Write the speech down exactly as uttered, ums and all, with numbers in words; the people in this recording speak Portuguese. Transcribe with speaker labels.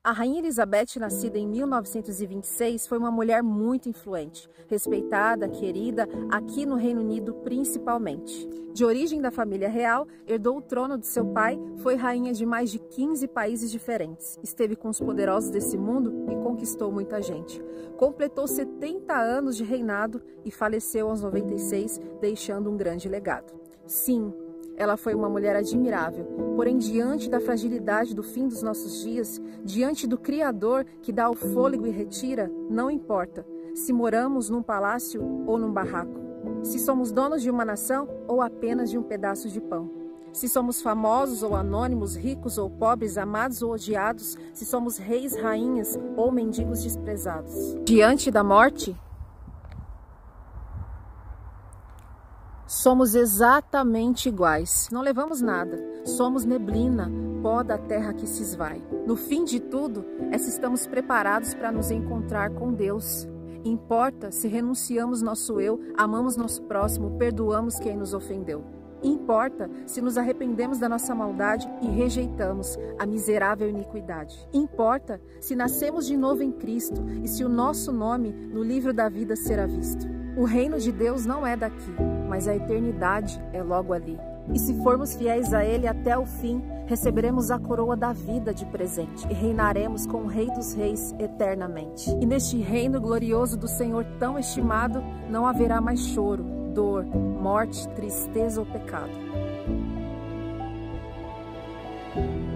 Speaker 1: A Rainha Elizabeth, nascida em mil novecentos e vinte e seis, foi uma mulher muito influente, respeitada, querida, aqui no Reino Unido principalmente. De origem da família real, herdou o trono de seu pai, foi rainha de mais de quinze países diferentes, esteve com os poderosos desse mundo e conquistou muita gente. Completou setenta anos de reinado e faleceu aos noventa e seis, deixando um grande legado. Sim, ela foi uma mulher admirável, porém diante da fragilidade do fim dos nossos dias, diante do Criador que dá o fôlego e retira, não importa se moramos num palácio ou num barraco, se somos donos de uma nação ou apenas de um pedaço de pão, se somos famosos ou anônimos, ricos ou pobres, amados ou odiados, se somos reis, rainhas ou mendigos desprezados. Diante da morte, somos exatamente iguais, não levamos nada, somos neblina, pó da terra que se esvai. No fim de tudo, é se estamos preparados para nos encontrar com Deus. Importa se renunciamos nosso eu, amamos nosso próximo, perdoamos quem nos ofendeu. Importa se nos arrependemos da nossa maldade e rejeitamos a miserável iniquidade. Importa se nascemos de novo em Cristo e se o nosso nome no livro da vida será visto. O reino de Deus não é daqui, mas a eternidade é logo ali. E se formos fiéis a Ele até o fim, receberemos a coroa da vida de presente e reinaremos com o Rei dos Reis eternamente. E neste reino glorioso do Senhor tão estimado, não haverá mais choro, dor, morte, tristeza ou pecado.